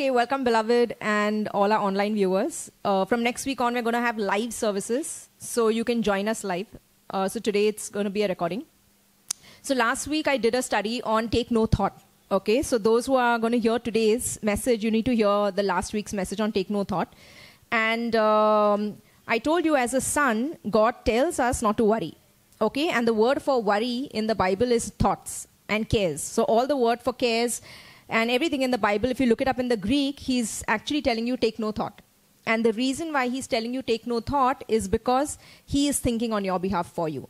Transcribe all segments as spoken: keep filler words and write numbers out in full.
Okay, welcome, beloved, and all our online viewers. Uh, from next week on, we're going to have live services, so you can join us live. Uh, so today, it's going to be a recording. So last week, I did a study on Take No Thought. Okay, so those who are going to hear today's message, you need to hear the last week's message on Take No Thought. And um, I told you, as a son, God tells us not to worry. Okay, and the word for worry in the Bible is thoughts and cares. So all the word for cares and everything in the Bible, if you look it up in the Greek, he's actually telling you take no thought. And the reason why he's telling you take no thought is because he is thinking on your behalf for you.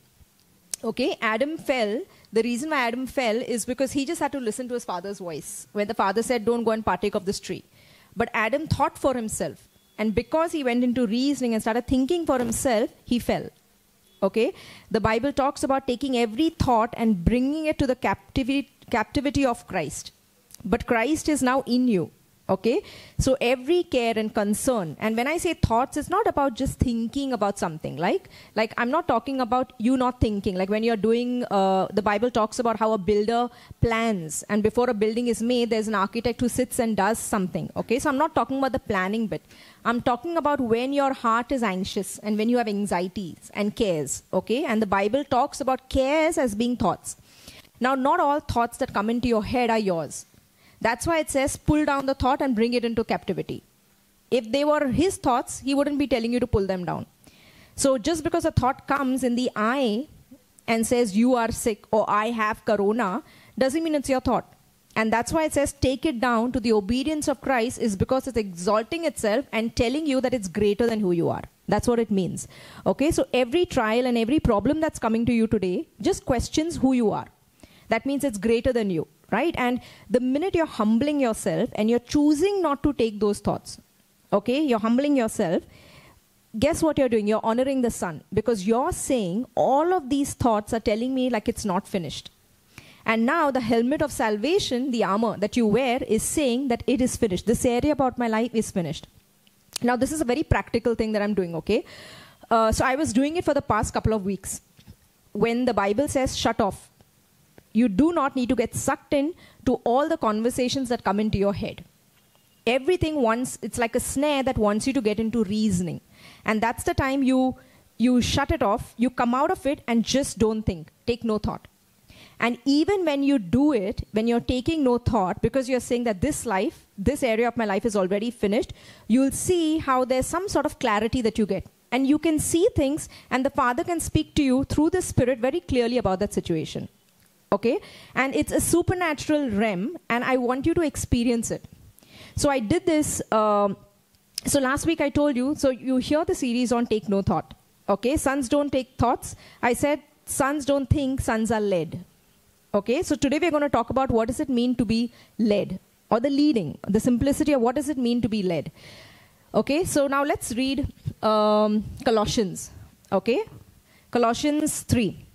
Okay, Adam fell. The reason why Adam fell is because he just had to listen to his father's voice when the father said, don't go and partake of this tree. But Adam thought for himself. And because he went into reasoning and started thinking for himself, he fell. Okay, the Bible talks about taking every thought and bringing it to the captivity, captivity of Christ. But Christ is now in you, okay? So every care and concern, and when I say thoughts, it's not about just thinking about something. Like, like I'm not talking about you not thinking. Like when you're doing, uh, the Bible talks about how a builder plans, and before a building is made, there's an architect who sits and does something, okay? So I'm not talking about the planning bit. I'm talking about when your heart is anxious and when you have anxieties and cares, okay? And the Bible talks about cares as being thoughts. Now, not all thoughts that come into your head are yours. That's why it says, pull down the thought and bring it into captivity. If they were his thoughts, he wouldn't be telling you to pull them down. So just because a thought comes in the eye and says, you are sick or I have corona, doesn't mean it's your thought. And that's why it says, take it down to the obedience of Christ, is because it's exalting itself and telling you that it's greater than who you are. That's what it means. Okay, so every trial and every problem that's coming to you today just questions who you are. That means it's greater than you. Right? And the minute you're humbling yourself and you're choosing not to take those thoughts, okay, you're humbling yourself, guess what you're doing? You're honoring the Son, because you're saying all of these thoughts are telling me like it's not finished. And now the helmet of salvation, the armor that you wear, is saying that it is finished. This area about my life is finished. Now this is a very practical thing that I'm doing, okay? Uh, so I was doing it for the past couple of weeks. When the Bible says shut off, you do not need to get sucked in to all the conversations that come into your head. Everything wants, it's like a snare that wants you to get into reasoning. And that's the time you, you shut it off, you come out of it and just don't think, take no thought. And even when you do it, when you're taking no thought, because you're saying that this life, this area of my life is already finished, you'll see how there's some sort of clarity that you get. And you can see things, and the Father can speak to you through the Spirit very clearly about that situation. Okay, and it's a supernatural realm, and I want you to experience it. So I did this, um, so last week I told you, so you hear the series on Take No Thought. Okay, sons don't take thoughts. I said sons don't think, sons are led. Okay, so today we're going to talk about what does it mean to be led, or the leading, the simplicity of what does it mean to be led. Okay, so now let's read um, Colossians. Okay, Colossians three.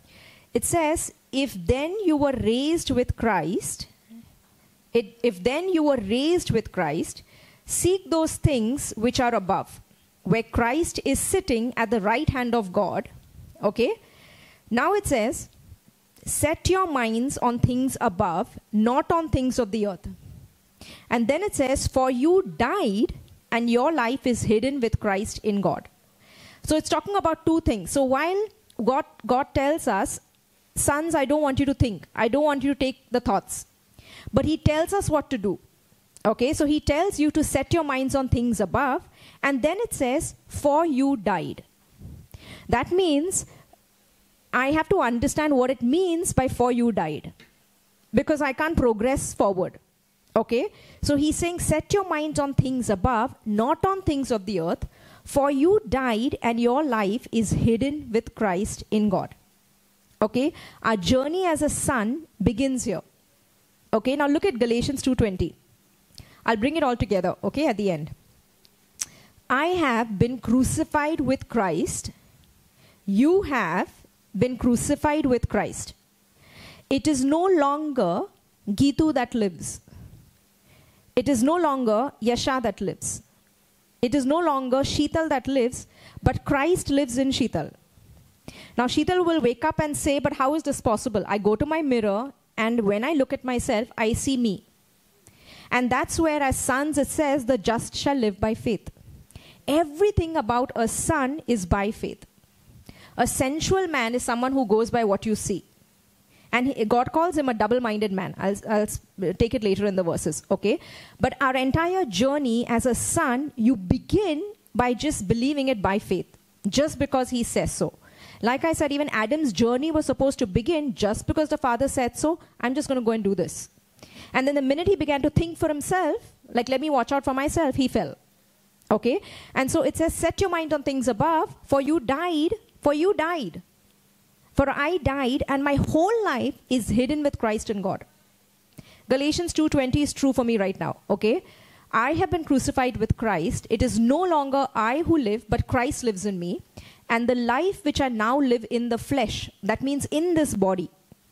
It says, if then you were raised with Christ, it, if then you were raised with Christ, seek those things which are above, where Christ is sitting at the right hand of God. Okay. Now it says, set your minds on things above, not on things of the earth. And then it says, for you died and your life is hidden with Christ in God. So it's talking about two things. So while God, God tells us, sons, I don't want you to think. I don't want you to take the thoughts. But he tells us what to do. Okay, so he tells you to set your minds on things above. And then it says, for you died. That means I have to understand what it means by for you died. Because I can't progress forward. Okay, so he's saying, set your minds on things above, not on things of the earth. For you died and your life is hidden with Christ in God. Okay, our journey as a son begins here. Okay, now look at Galatians two twenty. I'll bring it all together, okay, at the end. I have been crucified with Christ. You have been crucified with Christ. It is no longer Gitu that lives. It is no longer Yasha that lives. It is no longer Sheetal that lives, but Christ lives in Sheetal. Now, Sheetal will wake up and say, but how is this possible? I go to my mirror, and when I look at myself, I see me. And that's where, as sons, it says, the just shall live by faith. Everything about a son is by faith. A sensual man is someone who goes by what you see. And he, God calls him a double-minded man. I'll, I'll take it later in the verses, okay? But our entire journey as a son, you begin by just believing it by faith, just because he says so. Like I said, even Adam's journey was supposed to begin just because the father said so. I'm just going to go and do this. And then the minute he began to think for himself, like, let me watch out for myself, he fell. Okay? And so it says, set your mind on things above, for you died, for you died. For I died, and my whole life is hidden with Christ in God. Galatians two twenty is true for me right now, okay? I have been crucified with Christ. It is no longer I who live, but Christ lives in me. And the life which I now live in the flesh, that means in this body,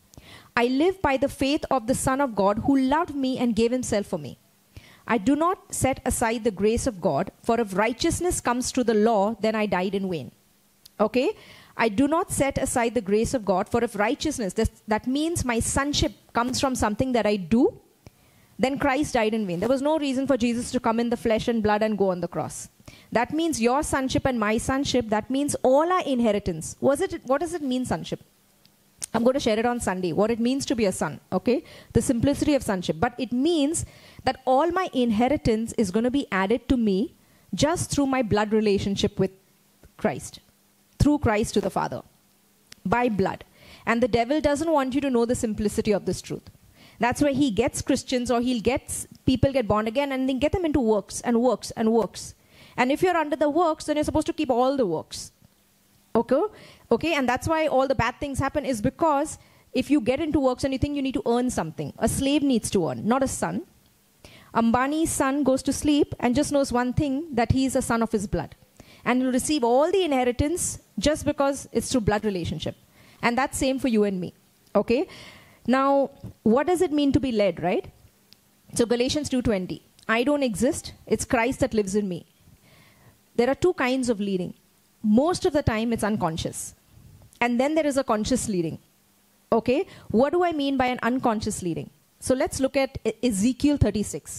I live by the faith of the Son of God who loved me and gave himself for me. I do not set aside the grace of God, for if righteousness comes through the law, then I died in vain. Okay? I do not set aside the grace of God, for if righteousness, this, that means my sonship comes from something that I do, then Christ died in vain. There was no reason for Jesus to come in the flesh and blood and go on the cross. That means your sonship and my sonship, that means all our inheritance. Was it, what does it mean, sonship? I'm going to share it on Sunday, what it means to be a son, okay? The simplicity of sonship. But it means that all my inheritance is going to be added to me just through my blood relationship with Christ. Through Christ to the Father. By blood. And the devil doesn't want you to know the simplicity of this truth. That's why he gets Christians, or he'll get people get born again and then get them into works and works and works. And if you're under the works, then you're supposed to keep all the works. Okay? Okay, and that's why all the bad things happen, is because if you get into works and you think you need to earn something, a slave needs to earn, not a son. Ambani's son goes to sleep and just knows one thing, that he is a son of his blood. And will receive all the inheritance just because it's through blood relationship. And that's same for you and me. Okay? Now, what does it mean to be led, right? So Galatians two twenty. I don't exist. It's Christ that lives in me. There are two kinds of leading. Most of the time, it's unconscious. And then there is a conscious leading. Okay? What do I mean by an unconscious leading? So let's look at Ezekiel thirty-six.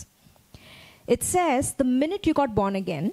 It says, the minute you got born again,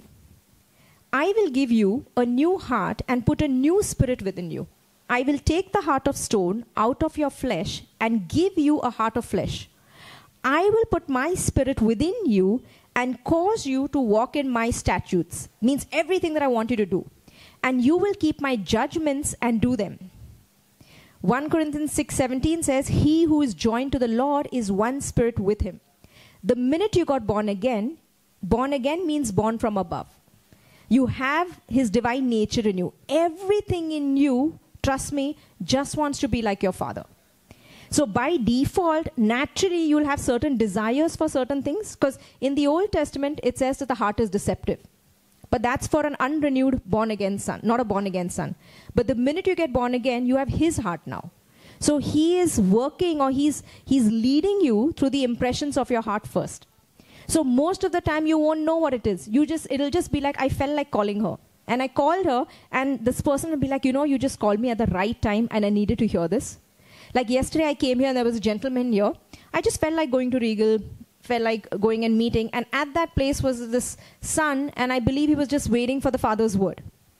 I will give you a new heart and put a new spirit within you. I will take the heart of stone out of your flesh and give you a heart of flesh. I will put my spirit within you and cause you to walk in my statutes. Means everything that I want you to do. And you will keep my judgments and do them. First Corinthians six seventeen says, he who is joined to the Lord is one spirit with him. The minute you got born again, born again means born from above. You have his divine nature in you. Everything in you, trust me, just wants to be like your father. So by default, naturally, you'll have certain desires for certain things. Because in the Old Testament, it says that the heart is deceptive. But that's for an unrenewed born-again son, not a born-again son. But the minute you get born again, you have his heart now. So he is working, or he's, he's leading you through the impressions of your heart first. So most of the time, you won't know what it is. You just, it'll just be like, I felt like calling her. And I called her, and this person will be like, you know, you just called me at the right time, and I needed to hear this. Like yesterday, I came here, and there was a gentleman here. I just felt like going to Regal, felt like going and meeting. And at that place was this son, and I believe he was just waiting for the Father's word.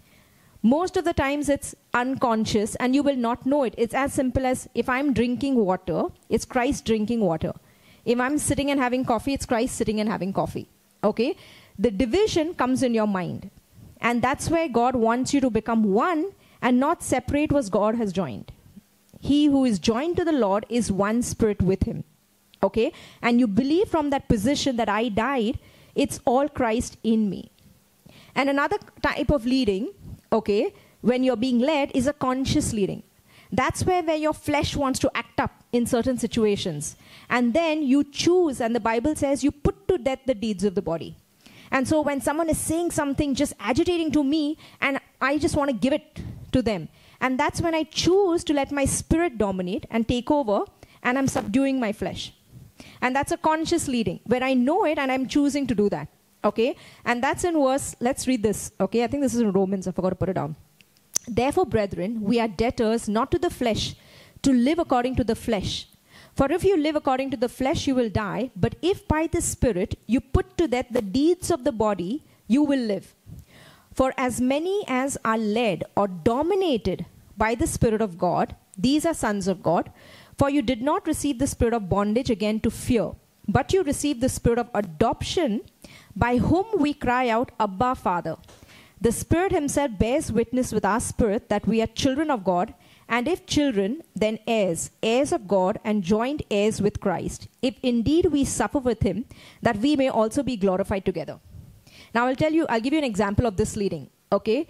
Most of the times, it's unconscious, and you will not know it. It's as simple as, if I'm drinking water, it's Christ drinking water. If I'm sitting and having coffee, it's Christ sitting and having coffee. Okay? The division comes in your mind. And that's where God wants you to become one and not separate what God has joined. He who is joined to the Lord is one spirit with him. Okay? And you believe from that position that I died, it's all Christ in me. And another type of leading, okay, when you're being led, is a conscious leading. That's where, where your flesh wants to act up in certain situations. And then you choose, and the Bible says you put to death the deeds of the body. And so when someone is saying something just agitating to me, and I just want to give it to them. And that's when I choose to let my spirit dominate and take over, and I'm subduing my flesh. And that's a conscious leading, where I know it and I'm choosing to do that. Okay? And that's in verse, let's read this. Okay? I think this is in Romans. I forgot to put it down. Therefore, brethren, we are debtors not to the flesh, to live according to the flesh. For if you live according to the flesh, you will die. But if by the Spirit you put to death the deeds of the body, you will live. For as many as are led or dominated by the Spirit of God, these are sons of God. For you did not receive the spirit of bondage again to fear, but you received the spirit of adoption, by whom we cry out, Abba, Father. The Spirit himself bears witness with our spirit that we are children of God, and if children, then heirs, heirs of God, and joint heirs with Christ, if indeed we suffer with him, that we may also be glorified together. Now I'll tell you, I'll give you an example of this leading, okay?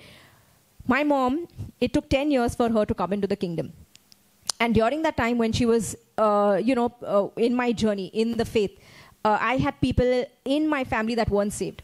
My mom, it took ten years for her to come into the kingdom. And during that time when she was, uh, you know, uh, in my journey, in the faith, uh, I had people in my family that weren't saved.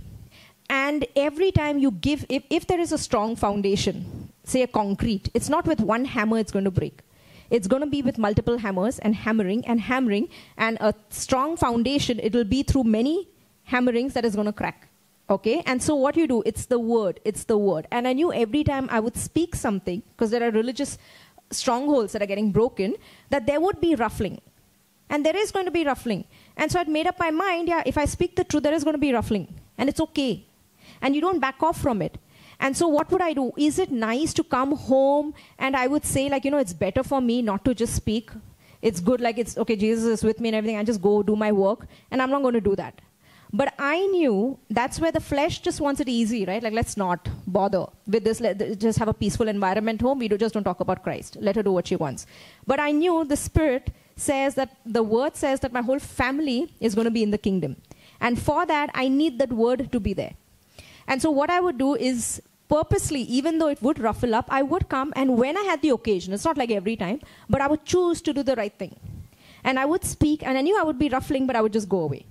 And every time you give, if, if there is a strong foundation, say a concrete, it's not with one hammer it's going to break. It's going to be with multiple hammers and hammering and hammering. And a strong foundation, it will be through many hammerings that is going to crack. Okay? And so what you do, it's the word, it's the word. And I knew every time I would speak something, because there are religious strongholds that are getting broken, that there would be ruffling. And there is going to be ruffling. And so I'd made up my mind, yeah, if I speak the truth, there is going to be ruffling. And it's okay. And you don't back off from it. And so what would I do? Is it nice to come home and I would say, like, you know, it's better for me not to just speak. It's good, like, it's, okay, Jesus is with me and everything. I just go do my work. And I'm not going to do that. But I knew that's where the flesh just wants it easy, right? Like, let's not bother with this. Let, just have a peaceful environment home. We do, just don't talk about Christ. Let her do what she wants. But I knew the Spirit says that, the word says that my whole family is going to be in the kingdom. And for that, I need that word to be there. And so what I would do is purposely, even though it would ruffle up, I would come, and when I had the occasion, it's not like every time, but I would choose to do the right thing. And I would speak, and I knew I would be ruffling, but I would just go away.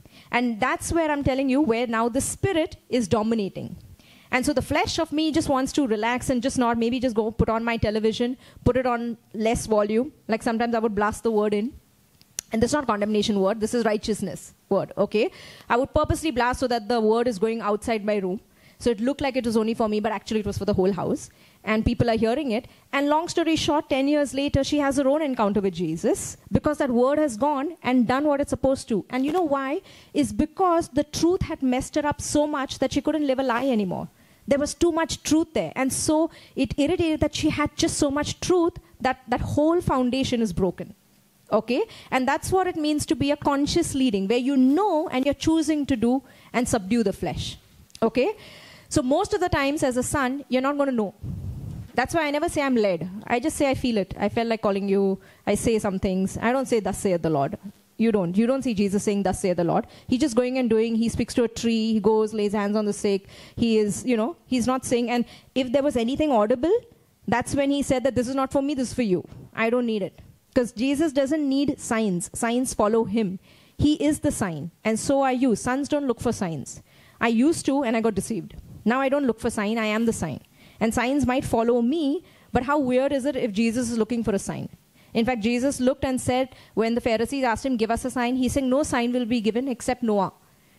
And that's where I'm telling you, where now the Spirit is dominating. And so the flesh of me just wants to relax and just not, maybe just go put on my television, put it on less volume. Like sometimes I would blast the word in. And this is not condemnation word, this is righteousness word, okay? I would purposely blast so that the word is going outside my room. So it looked like it was only for me, but actually it was for the whole house. And people are hearing it. And long story short, ten years later, she has her own encounter with Jesus because that word has gone and done what it's supposed to. And you know why? It's because the truth had messed her up so much that she couldn't live a lie anymore. There was too much truth there. And so it irritated that she had just so much truth that that whole foundation is broken. Okay? And that's what it means to be a conscious leading, where you know and you're choosing to do and subdue the flesh. Okay? So most of the times as a son, you're not going to know. That's why I never say I'm led. I just say I feel it. I felt like calling you. I say some things. I don't say, thus saith the Lord. You don't. You don't see Jesus saying, thus saith the Lord. He's just going and doing. He speaks to a tree. He goes, lays hands on the sick. He is, you know, he's not saying. And if there was anything audible, that's when he said that this is not for me, this is for you. I don't need it. Because Jesus doesn't need signs. Signs follow him. He is the sign. And so are you. Sons don't look for signs. I used to, and I got deceived. Now I don't look for sign, I am the sign. And signs might follow me, but how weird is it if Jesus is looking for a sign? In fact, Jesus looked and said, when the Pharisees asked him, give us a sign, he said, no sign will be given except Noah,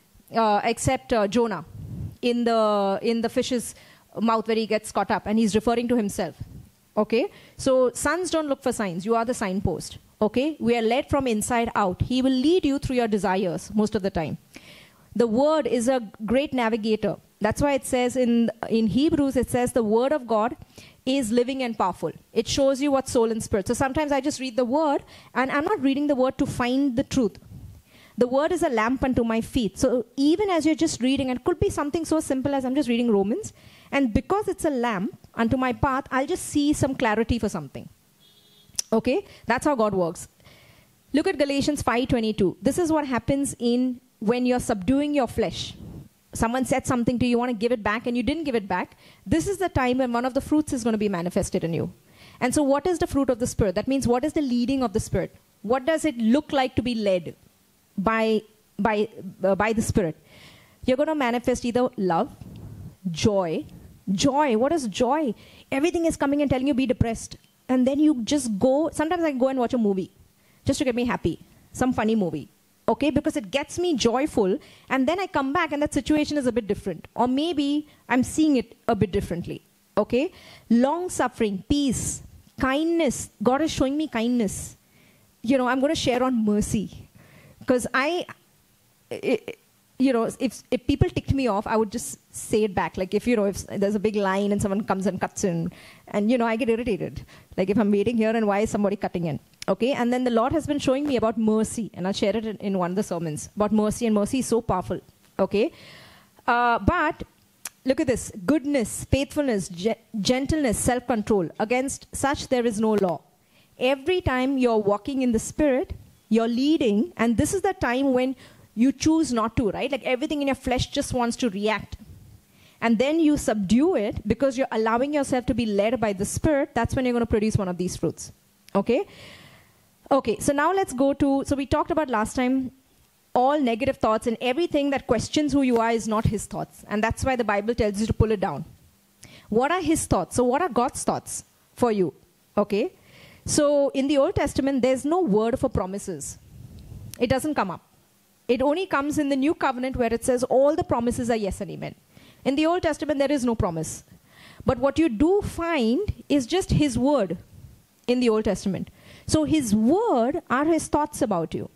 uh, except uh, Jonah, in the, in the fish's mouth where he gets caught up, and he's referring to himself. Okay? So sons don't look for signs, you are the signpost. Okay? We are led from inside out. He will lead you through your desires most of the time. The word is a great navigator. That's why it says in, in Hebrews, it says the word of God is living and powerful. It shows you what soul and spirit. So sometimes I just read the word, and I'm not reading the word to find the truth. The word is a lamp unto my feet. So even as you're just reading, and it could be something so simple as I'm just reading Romans, and because it's a lamp unto my path, I'll just see some clarity for something. Okay? That's how God works. Look at Galatians five twenty-two. This is what happens in when you're subduing your flesh. Someone said something to you, you want to give it back, and you didn't give it back. This is the time when one of the fruits is going to be manifested in you. And so what is the fruit of the Spirit? That means what is the leading of the Spirit? What does it look like to be led by, by, uh, by the Spirit? You're going to manifest either love, joy. Joy. What is joy? Everything is coming and telling you be depressed. And then you just go. Sometimes I go and watch a movie just to get me happy. Some funny movie. Okay, because it gets me joyful, and then I come back and that situation is a bit different. Or maybe I'm seeing it a bit differently. Okay? Long suffering, peace, kindness. God is showing me kindness. you know, I'm going to share on mercy. Because I, it, you know, if, if people ticked me off, I would just say it back. Like if, you know, if there's a big line and someone comes and cuts in, and, you know, I get irritated. Like if I'm waiting here and why is somebody cutting in? Okay, and then the Lord has been showing me about mercy, and I'll share it in, in one of the sermons, about mercy, and mercy is so powerful. Okay, uh, but look at this. Goodness, faithfulness, ge gentleness, self-control. Against such there is no law. Every time you're walking in the Spirit, you're leading, and this is the time when you choose not to, right? Like everything in your flesh just wants to react. And then you subdue it because you're allowing yourself to be led by the Spirit. That's when you're going to produce one of these fruits. Okay? Okay, so now let's go to, so we talked about last time, all negative thoughts and everything that questions who you are is not his thoughts. And that's why the Bible tells you to pull it down. What are his thoughts? So what are God's thoughts for you? Okay? So in the Old Testament, there's no word for promises. It doesn't come up. It only comes in the New Covenant where it says all the promises are yes and amen. In the Old Testament, there is no promise. But what you do find is just his word in the Old Testament. So his word are his thoughts about you.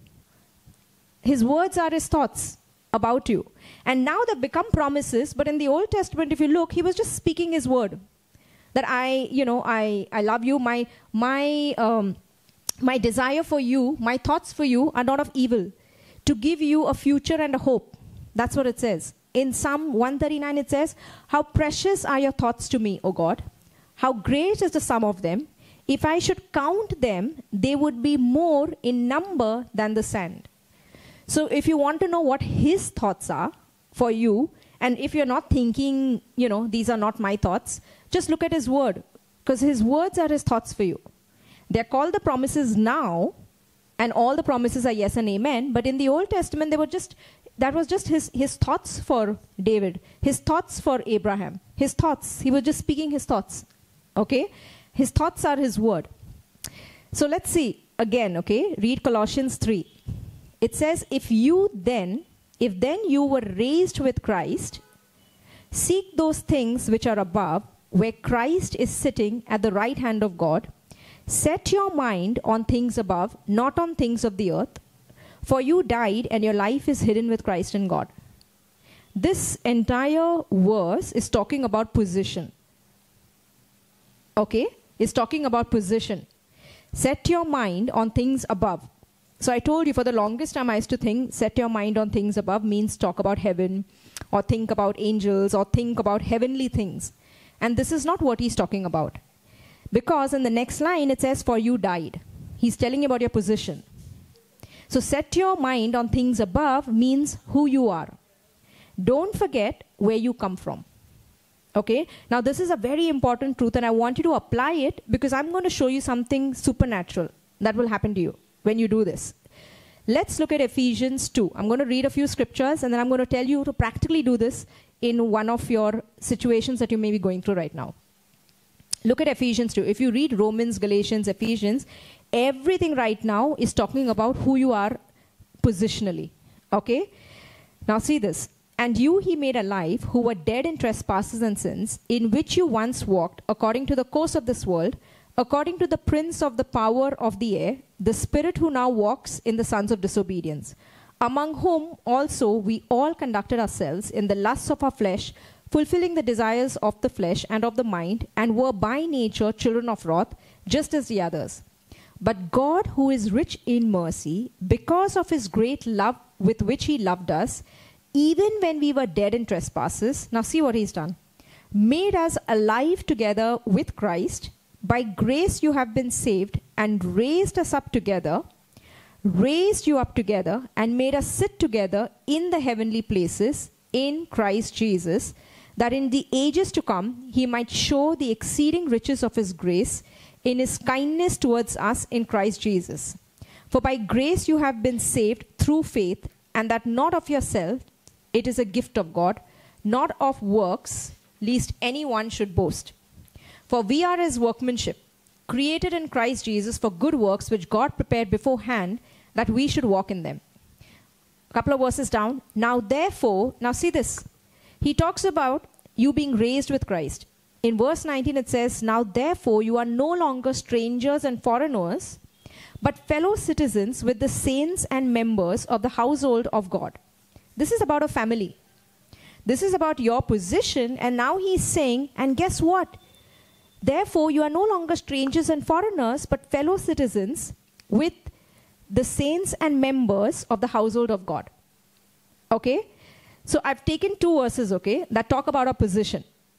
His words are his thoughts about you. And now they've become promises, but in the Old Testament, if you look, he was just speaking his word. That I, you know, I, I love you. My, my, um, my desire for you, my thoughts for you are not of evil, to give you a future and a hope. That's what it says. In Psalm one thirty-nine, it says, how precious are your thoughts to me, O God. How great is the sum of them. If I should count them, they would be more in number than the sand. So if you want to know what his thoughts are for you, and if you're not thinking, you know, these are not my thoughts, just look at his word, because his words are his thoughts for you. They're called the promises now, and all the promises are yes and amen, but in the Old Testament, they were just, that was just his, his thoughts for David, his thoughts for Abraham, his thoughts. He was just speaking his thoughts, okay? His thoughts are his word. So let's see again, okay? Read Colossians three. It says, if you then, if then you were raised with Christ, seek those things which are above, where Christ is sitting at the right hand of God. Set your mind on things above, not on things of the earth. For you died, and your life is hidden with Christ in God. This entire verse is talking about position. Okay? It's talking about position. Set your mind on things above. So I told you for the longest time I used to think set your mind on things above means talk about heaven or think about angels or think about heavenly things. And this is not what he's talking about. Because in the next line it says, for you died. He's telling you about your position. So set your mind on things above means who you are. Don't forget where you come from. Okay? Now this is a very important truth and I want you to apply it because I'm going to show you something supernatural that will happen to you when you do this. Let's look at Ephesians two. I'm going to read a few scriptures and then I'm going to tell you to practically do this in one of your situations that you may be going through right now. Look at Ephesians two. If you read Romans, Galatians, Ephesians, everything right now is talking about who you are positionally. Okay? Now see this. And you he made alive, who were dead in trespasses and sins, in which you once walked, according to the course of this world, according to the prince of the power of the air, the spirit who now walks in the sons of disobedience, among whom also we all conducted ourselves in the lusts of our flesh, fulfilling the desires of the flesh and of the mind, and were by nature children of wrath, just as the others. But God, who is rich in mercy, because of his great love with which he loved us, even when we were dead in trespasses, now see what he's done, made us alive together with Christ. By grace you have been saved, and raised us up together, raised you up together, and made us sit together in the heavenly places in Christ Jesus, that in the ages to come he might show the exceeding riches of his grace in his kindness towards us in Christ Jesus. For by grace you have been saved through faith, and that not of yourself, it is a gift of God, not of works, lest anyone should boast. For we are his workmanship, created in Christ Jesus for good works, which God prepared beforehand that we should walk in them. A couple of verses down. Now therefore, now see this. He talks about you being raised with Christ. In verse nineteen it says, now therefore you are no longer strangers and foreigners, but fellow citizens with the saints and members of the household of God. This is about a family. This is about your position, and now he's saying, and guess what? Therefore, you are no longer strangers and foreigners, but fellow citizens with the saints and members of the household of God. Okay? So I've taken two verses, okay, that talk about our position.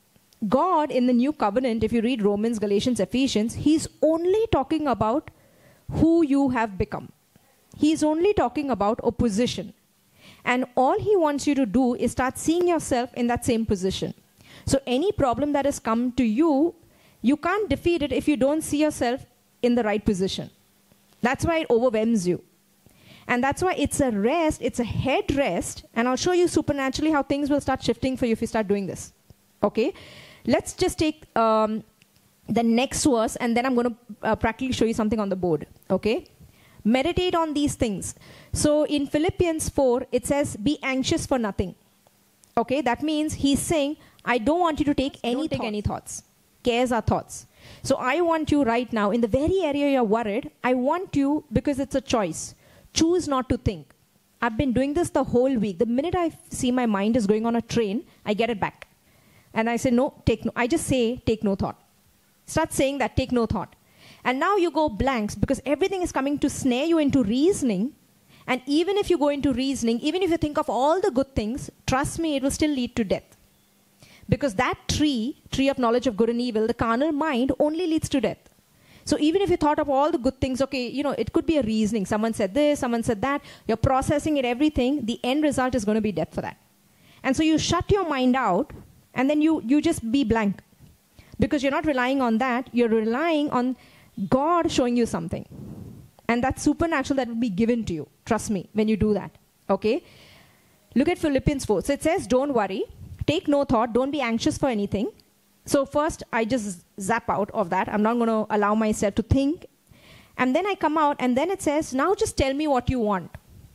God in the new covenant, if you read Romans, Galatians, Ephesians, he's only talking about who you have become. He's only talking about a position. And all he wants you to do is start seeing yourself in that same position. So any problem that has come to you, you can't defeat it if you don't see yourself in the right position. That's why it overwhelms you. And that's why it's a rest, it's a head rest, and I'll show you supernaturally how things will start shifting for you if you start doing this. Okay? Let's just take um, the next verse, and then I'm going to uh, practically show you something on the board. Okay? Meditate on these things. So in Philippians four, it says, be anxious for nothing. Okay? That means he's saying, I don't want you to take any, Don't take thoughts. any thoughts. Cares are thoughts. So I want you right now, in the very area you're worried, I want you, because it's a choice, choose not to think. I've been doing this the whole week. The minute I see my mind is going on a train, I get it back. And I say, no, take no. I just say, take no thought. Start saying that, take no thought. And now you go blanks because everything is coming to snare you into reasoning. And even if you go into reasoning, even if you think of all the good things, trust me, it will still lead to death. Because that tree, tree of knowledge of good and evil, the carnal mind only leads to death. So even if you thought of all the good things, okay, you know, it could be a reasoning. Someone said this, someone said that. You're processing it, everything. The end result is going to be death for that. And so you shut your mind out, and then you, you just be blank. Because you're not relying on that. You're relying on God showing you something. And that's supernatural that will be given to you. Trust me, when you do that. Okay? Look at Philippians four. So it says, don't worry. Take no thought. Don't be anxious for anything. So first, I just zap out of that. I'm not going to allow myself to think. And then I come out, and then it says, now just tell me what you want.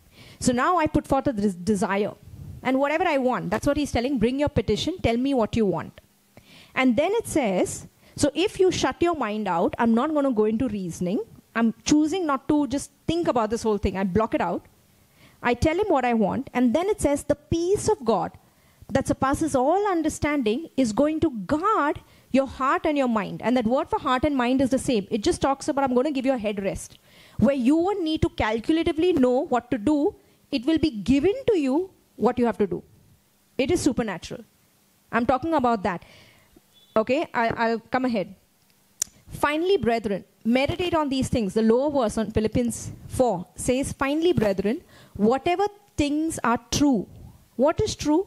So now I put forth a des- desire. And whatever I want, that's what he's telling. Bring your petition. Tell me what you want. And then it says, so if you shut your mind out, I'm not going to go into reasoning. I'm choosing not to just think about this whole thing. I block it out. I tell him what I want. And then it says, the peace of God that surpasses all understanding is going to guard your heart and your mind. And that word for heart and mind is the same. It just talks about, I'm going to give you a head rest. Where you won't need to calculatively know what to do. It will be given to you what you have to do. It is supernatural. I'm talking about that. Okay, I, I'll come ahead. Finally, brethren, meditate on these things. The lower verse on Philippians four says, finally, brethren, whatever things are true. What is true?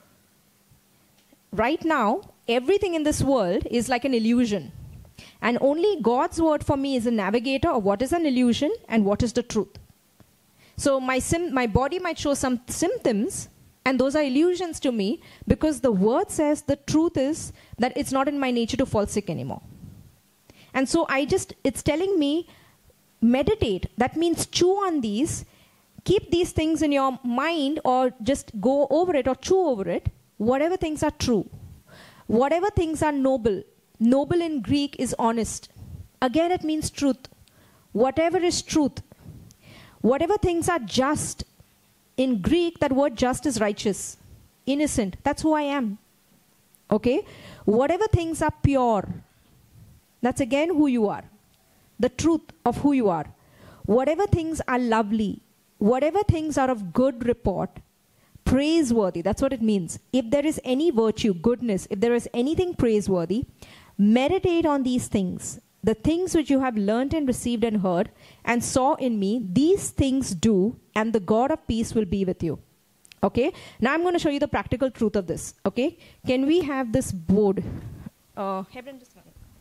Right now, everything in this world is like an illusion. And only God's word for me is a navigator of what is an illusion and what is the truth. So my, sim- my body might show some symptoms, and those are illusions to me, because the word says the truth is that it's not in my nature to fall sick anymore. And so I just, it's telling me, meditate. That means chew on these. Keep these things in your mind, or just go over it or chew over it. Whatever things are true. Whatever things are noble. Noble in Greek is honest. Again, it means truth. Whatever is truth. Whatever things are just. In Greek, that word just is righteous, innocent. That's who I am. Okay? Whatever things are pure, that's again who you are. The truth of who you are. Whatever things are lovely, whatever things are of good report, praiseworthy, that's what it means. If there is any virtue, goodness, if there is anything praiseworthy, meditate on these things. The things which you have learnt and received and heard and saw in me, these things do, and the God of peace will be with you. Okay? Now I'm going to show you the practical truth of this. Okay? Can we have this board? Uh, Hebron, just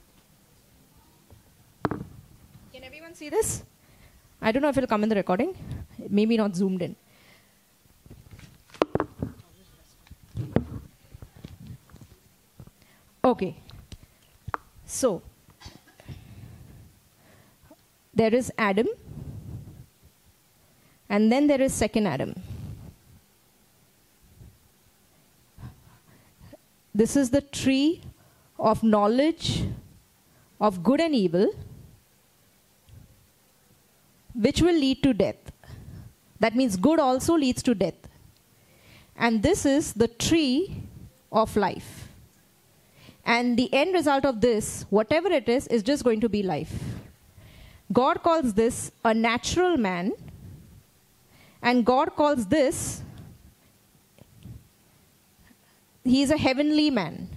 Can everyone see this? I don't know if it'll come in the recording. Maybe not zoomed in. Okay. So, there is Adam, and then there is second Adam. This is the tree of knowledge of good and evil. which will lead to death. That means good also leads to death. And this is the tree of life. And the end result of this, whatever it is, is just going to be life. God calls this a natural man, and God calls this, he is a heavenly man.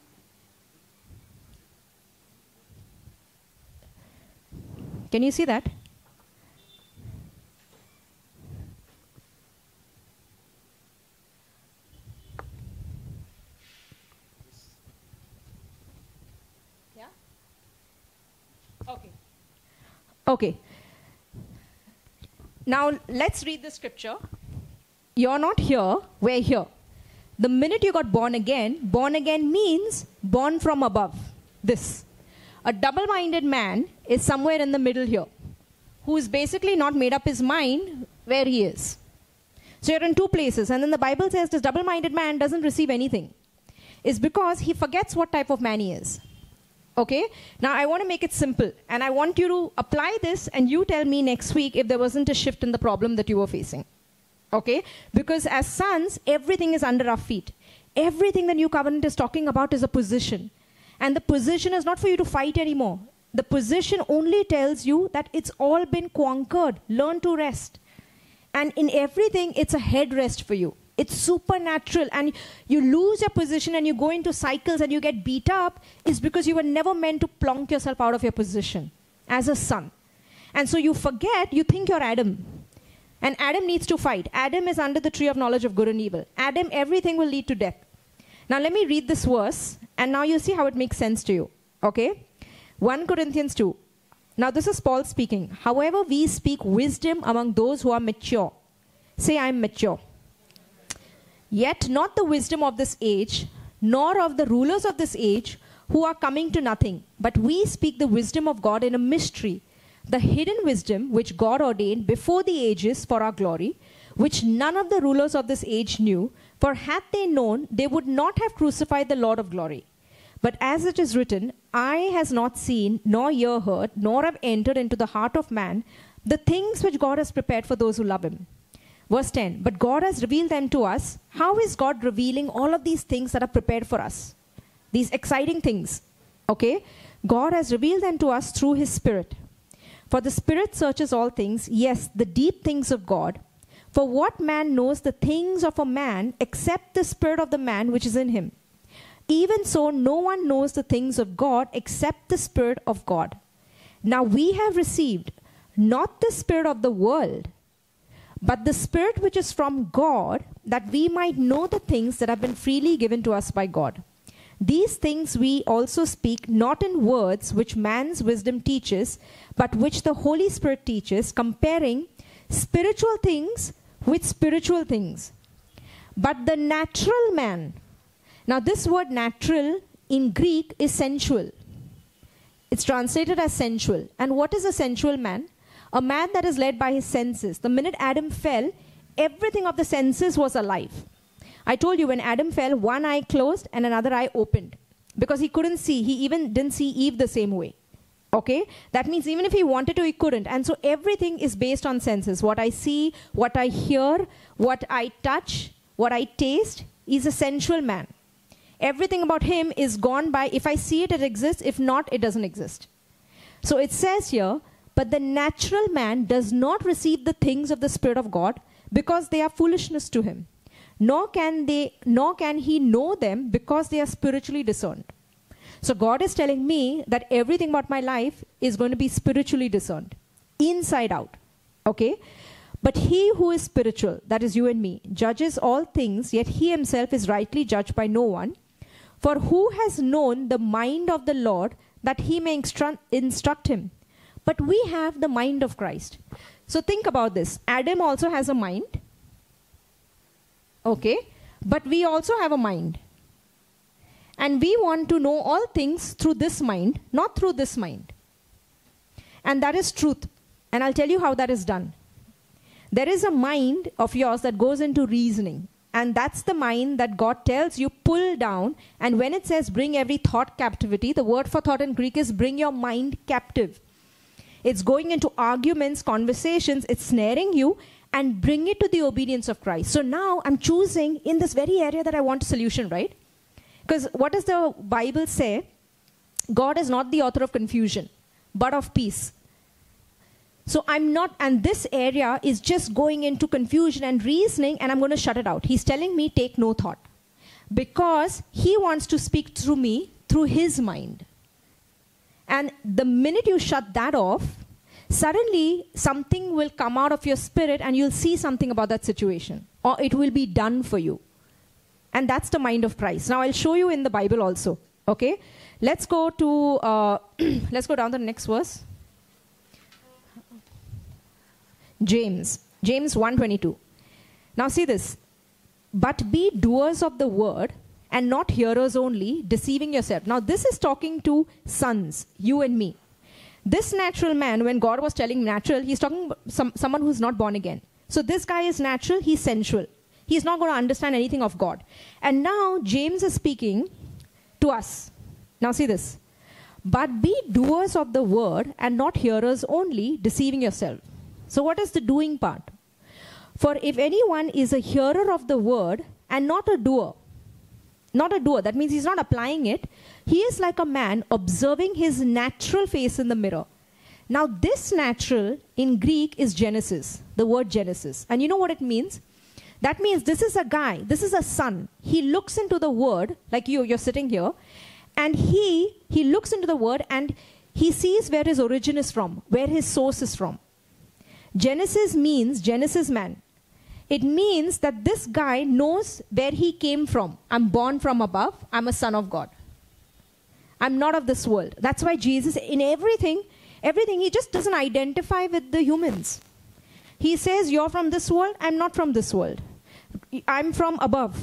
Can you see that? Yeah? Okay. Okay. Now let's read the scripture. You're not here, we're here. The minute you got born again, born again means born from above. This. A double-minded man is somewhere in the middle here, who is basically not made up his mind where he is. So you're in two places, and then the Bible says this double-minded man doesn't receive anything. It's because he forgets what type of man he is. Okay? Now I want to make it simple, and I want you to apply this, and you tell me next week if there wasn't a shift in the problem that you were facing. Okay? Because as sons, everything is under our feet. Everything the new covenant is talking about is a position. And the position is not for you to fight anymore. The position only tells you that it's all been conquered. Learn to rest. And in everything, it's a headrest for you. It's supernatural. And you lose your position and you go into cycles and you get beat up is because you were never meant to plonk yourself out of your position as a son. And so you forget, you think you're Adam. And Adam needs to fight. Adam is under the tree of knowledge of good and evil. Adam, everything will lead to death. Now let me read this verse, and now you see how it makes sense to you. Okay? First Corinthians two. Now this is Paul speaking. However, we speak wisdom among those who are mature. Say, I am mature. Yet not the wisdom of this age, nor of the rulers of this age, who are coming to nothing. But we speak the wisdom of God in a mystery, the hidden wisdom which God ordained before the ages for our glory, which none of the rulers of this age knew, for had they known, they would not have crucified the Lord of glory. But as it is written, eye has not seen, nor ear heard, nor have entered into the heart of man the things which God has prepared for those who love him. Verse ten, but God has revealed them to us. How is God revealing all of these things that are prepared for us? These exciting things. Okay? God has revealed them to us through his Spirit. For the Spirit searches all things, yes, the deep things of God. For what man knows the things of a man except the spirit of the man which is in him? Even so, no one knows the things of God except the Spirit of God. Now we have received not the spirit of the world, but the Spirit which is from God, that we might know the things that have been freely given to us by God. These things we also speak not in words which man's wisdom teaches, but which the Holy Spirit teaches, comparing spiritual things with spiritual things. But the natural man, now this word natural in Greek is sensual. It's translated as sensual. And what is a sensual man? A man that is led by his senses. The minute Adam fell, everything of the senses was alive. I told you when Adam fell, one eye closed and another eye opened. Because he couldn't see. He even didn't see Eve the same way. Okay? That means even if he wanted to, he couldn't. And so everything is based on senses. What I see, what I hear, what I touch, what I taste, is a sensual man. Everything about him is gone by, if I see it, it exists. If not, it doesn't exist. So it says here, but the natural man does not receive the things of the Spirit of God because they are foolishness to him. Nor can they, nor can he know them because they are spiritually discerned. So God is telling me that everything about my life is going to be spiritually discerned, inside out. Okay? But he who is spiritual, that is you and me, judges all things, yet he himself is rightly judged by no one. For who has known the mind of the Lord that he may instru- instruct him? But we have the mind of Christ. So think about this. Adam also has a mind. Okay? But we also have a mind. And we want to know all things through this mind, not through this mind. And that is truth. And I'll tell you how that is done. There is a mind of yours that goes into reasoning. And that's the mind that God tells you, pull down. And when it says bring every thought captivity, the word for thought in Greek is bring your mind captive. It's going into arguments, conversations, it's snaring you and bring it to the obedience of Christ. So now I'm choosing in this very area that I want a solution, right? Because what does the Bible say? God is not the author of confusion, but of peace. So I'm not, and this area is just going into confusion and reasoning, and I'm going to shut it out. He's telling me, take no thought. Because he wants to speak through me, through his mind. And the minute you shut that off, suddenly something will come out of your spirit and you'll see something about that situation. Or it will be done for you. And that's the mind of Christ. Now I'll show you in the Bible also. Okay? Let's go to, uh, let's go down to the next verse. James. James one twenty-two. Now see this. But be doers of the word and not hearers only, deceiving yourself. Now this is talking to sons, you and me. This natural man, when God was telling natural, he's talking some someone who's not born again. So this guy is natural, he's sensual. He's not going to understand anything of God. And now James is speaking to us. Now see this. But be doers of the word and not hearers only, deceiving yourself. So what is the doing part? For if anyone is a hearer of the word and not a doer, not a doer, that means he's not applying it, he is like a man observing his natural face in the mirror. Now this natural in Greek is Genesis, the word Genesis. And you know what it means? That means this is a guy, this is a son. He looks into the word, like you, you're sitting here, and he, he looks into the word and he sees where his origin is from, where his source is from. Genesis means Genesis man. It means that this guy knows where he came from. I'm born from above. I'm a son of God. I'm not of this world. That's why Jesus, in everything, everything, he just doesn't identify with the humans. He says, you're from this world. I'm not from this world. I'm from above.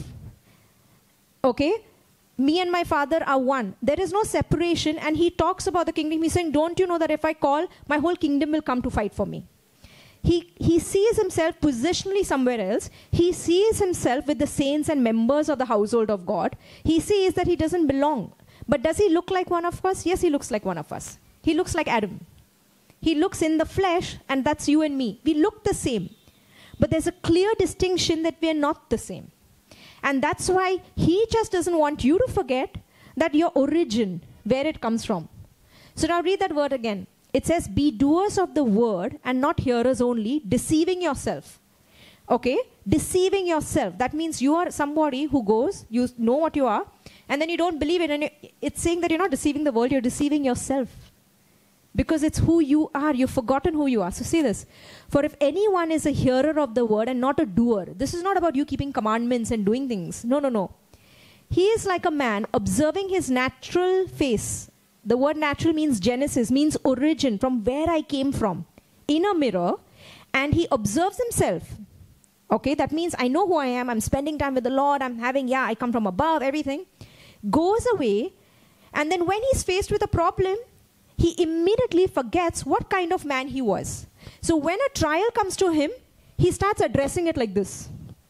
Okay? Me and my father are one. There is no separation. And he talks about the kingdom. He's saying, don't you know that if I call, my whole kingdom will come to fight for me. He, he sees himself positionally somewhere else. He sees himself with the saints and members of the household of God. He sees that he doesn't belong. But does he look like one of us? Yes, he looks like one of us. He looks like Adam. He looks in the flesh, and that's you and me. We look the same. But there's a clear distinction that we are not the same. And that's why he just doesn't want you to forget that your origin, where it comes from. So now read that word again. It says, be doers of the word and not hearers only, deceiving yourself. Okay? Deceiving yourself. That means you are somebody who goes, you know what you are, and then you don't believe it. And it's saying that you're not deceiving the world, you're deceiving yourself. Because it's who you are. You've forgotten who you are. So see this. For if anyone is a hearer of the word and not a doer, this is not about you keeping commandments and doing things. No, no, no. He is like a man observing his natural face. The word natural means Genesis, means origin, from where I came from, in a mirror, and he observes himself. Okay, that means I know who I am, I'm spending time with the Lord, I'm having, yeah, I come from above, everything. Goes away, and then when he's faced with a problem, he immediately forgets what kind of man he was. So when a trial comes to him, he starts addressing it like this.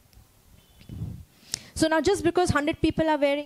So now just because one hundred people are wearing,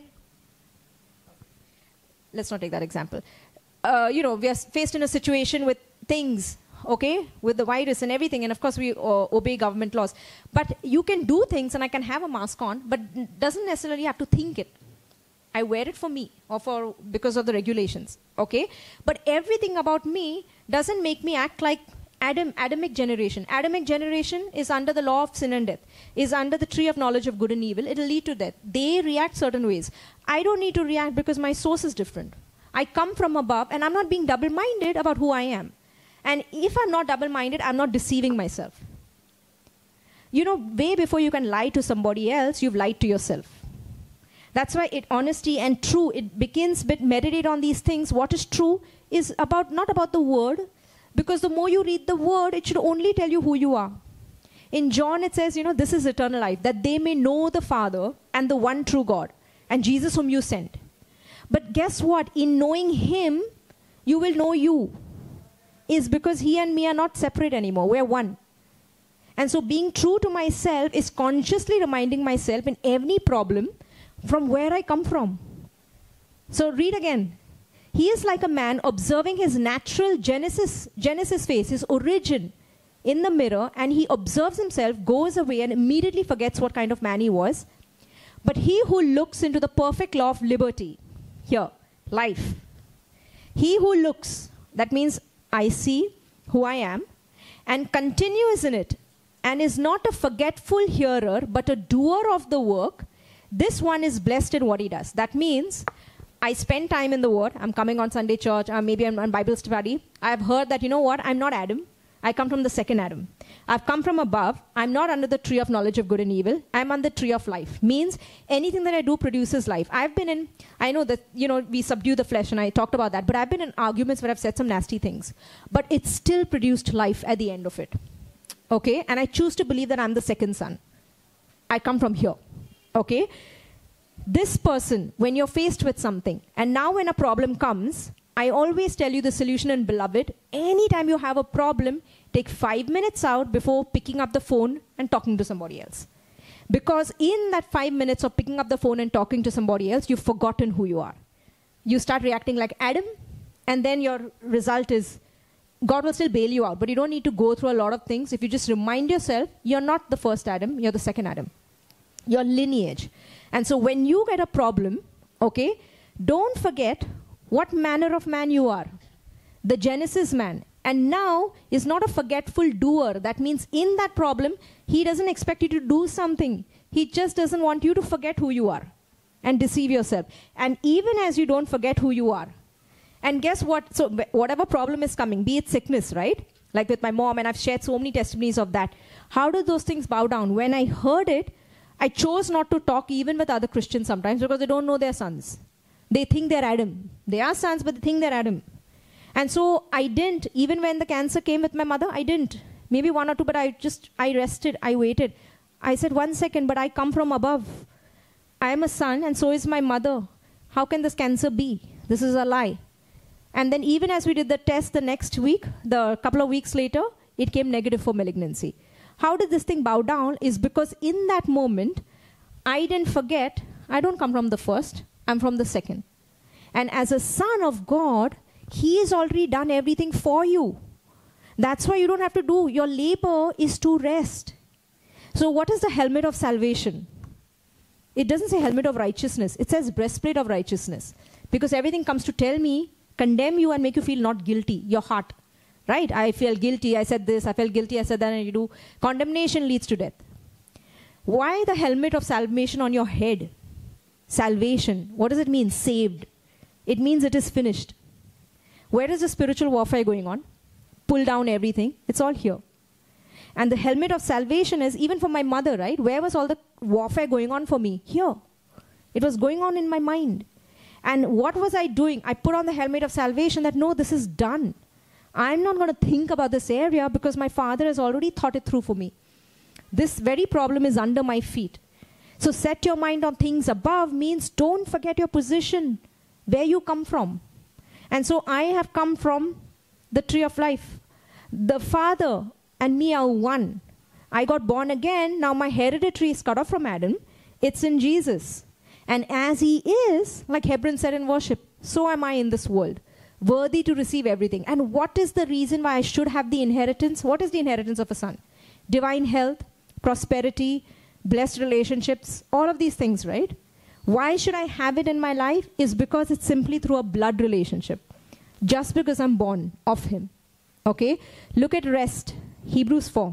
let's not take that example. Uh, you know, we are faced in a situation with things, okay, with the virus and everything, and of course we uh, obey government laws. But you can do things, and I can have a mask on, but doesn't necessarily have to think it. I wear it for me, or for because of the regulations, okay? But everything about me doesn't make me act like Adam, Adamic generation. Adamic generation is under the law of sin and death, is under the tree of knowledge of good and evil. It will lead to death. They react certain ways. I don't need to react because my source is different. I come from above, and I'm not being double-minded about who I am. And if I'm not double-minded, I'm not deceiving myself. You know, way before you can lie to somebody else, you've lied to yourself. That's why it honesty and true, it begins with meditate on these things. What is true is about not about the word, because the more you read the word, it should only tell you who you are. In John, it says, you know, this is eternal life, that they may know the Father and the one true God, and Jesus whom you sent. But guess what? In knowing him, you will know you. Is because he and me are not separate anymore. We're one. And so being true to myself is consciously reminding myself in every problem from where I come from. So read again. He is like a man observing his natural Genesis, Genesis face, his origin in the mirror, and he observes himself, goes away, and immediately forgets what kind of man he was. But he who looks into the perfect law of liberty, here, life. He who looks, that means I see who I am, and continues in it, and is not a forgetful hearer, but a doer of the work, this one is blessed in what he does. That means I spend time in the Word. I'm coming on Sunday church, or maybe I'm on Bible study. I've heard that, you know what, I'm not Adam. I come from the second Adam. I've come from above. I'm not under the tree of knowledge of good and evil. I'm on the tree of life. Means anything that I do produces life. I've been in, I know that, you know, we subdue the flesh, and I talked about that, but I've been in arguments where I've said some nasty things. But it still produced life at the end of it. Okay? And I choose to believe that I'm the second son. I come from here. Okay? This person, when you're faced with something, and now when a problem comes, I always tell you the solution, and beloved, anytime you have a problem, take five minutes out before picking up the phone and talking to somebody else. Because in that five minutes of picking up the phone and talking to somebody else, you've forgotten who you are. You start reacting like Adam, and then your result is, God will still bail you out, but you don't need to go through a lot of things. If you just remind yourself, you're not the first Adam, you're the second Adam. Your lineage. And so when you get a problem, okay, don't forget what manner of man you are. The Genesis man. And now is not a forgetful doer. That means in that problem, he doesn't expect you to do something. He just doesn't want you to forget who you are and deceive yourself. And even as you don't forget who you are. And guess what? So whatever problem is coming, be it sickness, right? Like with my mom, and I've shared so many testimonies of that. How do those things bow down? When I heard it, I chose not to talk even with other Christians sometimes because they don't know their sons. They think they're Adam. They are sons, but they think they're Adam. And so I didn't, even when the cancer came with my mother, I didn't. Maybe one or two, but I just, I rested, I waited. I said, one second, but I come from above. I am a son, and so is my mother. How can this cancer be? This is a lie. And then even as we did the test the next week, the couple of weeks later, it came negative for malignancy. How did this thing bow down is because in that moment, I didn't forget, I don't come from the first, I'm from the second. And as a son of God, He has already done everything for you. That's why you don't have to do, your labor is to rest. So what is the helmet of salvation? It doesn't say helmet of righteousness, it says breastplate of righteousness. Because everything comes to tell me, condemn you and make you feel not guilty, your heart. Right? I feel guilty, I said this, I felt guilty, I said that, and you do. Condemnation leads to death. Why the helmet of salvation on your head? Salvation. What does it mean? Saved. It means it is finished. Where is the spiritual warfare going on? Pull down everything. It's all here. And the helmet of salvation is, even for my mother, right? Where was all the warfare going on for me? Here. It was going on in my mind. And what was I doing? I put on the helmet of salvation that, no, this is done. I'm not going to think about this area because my Father has already thought it through for me. This very problem is under my feet. So set your mind on things above means don't forget your position, where you come from. And so I have come from the tree of life. The Father and me are one. I got born again. Now my hereditary is cut off from Adam. It's in Jesus. And as He is, like Hebron said in worship, so am I in this world. Worthy to receive everything. And what is the reason why I should have the inheritance? What is the inheritance of a son? Divine health, prosperity, blessed relationships, all of these things, right? Why should I have it in my life? Is because it's simply through a blood relationship. Just because I'm born of Him. Okay? Look at rest. Hebrews four.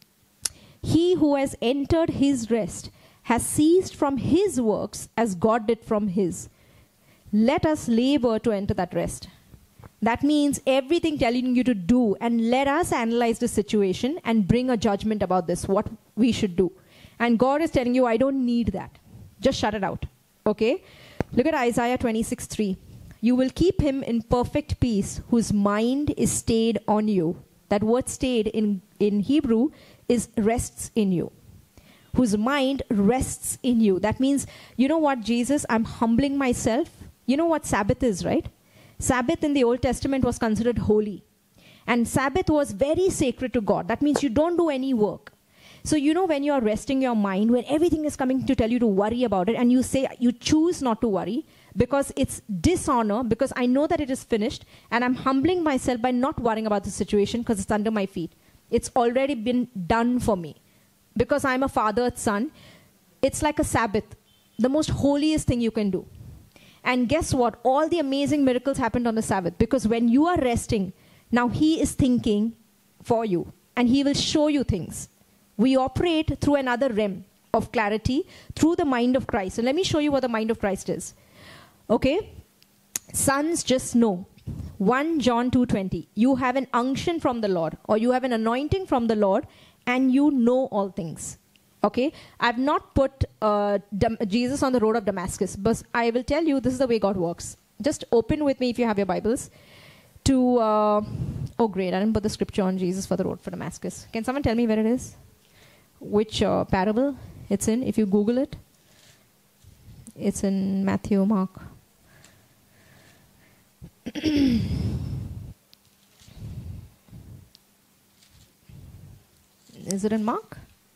He who has entered His rest has ceased from his works as God did from His. Let us labor to enter that rest. That means everything telling you to do, and let us analyze the situation and bring a judgment about this, what we should do. And God is telling you, I don't need that. Just shut it out. Okay? Look at Isaiah twenty-six three. You will keep him in perfect peace whose mind is stayed on you. That word stayed in, in Hebrew is rests in you. Whose mind rests in you. That means, you know what, Jesus, I'm humbling myself. You know what Sabbath is, right? Sabbath in the Old Testament was considered holy. And Sabbath was very sacred to God. That means you don't do any work. So you know when you are resting your mind, when everything is coming to tell you to worry about it, and you say, you choose not to worry, because it's dishonor, because I know that it is finished, and I'm humbling myself by not worrying about the situation because it's under my feet. It's already been done for me. Because I'm a fathered son, it's like a Sabbath, the most holiest thing you can do. And guess what? All the amazing miracles happened on the Sabbath, because when you are resting, now he is thinking for you, and he will show you things. We operate through another realm of clarity, through the mind of Christ. And let me show you what the mind of Christ is. Okay? Sons, just know. First John two twenty. You have an unction from the Lord, or you have an anointing from the Lord, and you know all things. Okay? I've not put uh, Jesus on the road of Damascus, but I will tell you this is the way God works. Just open with me, if you have your Bibles, to, uh, oh great, I didn't put the scripture on Jesus for the road for Damascus. Can someone tell me where it is? Which uh, parable it's in, if you Google it? It's in Matthew, Mark. Is it in Mark?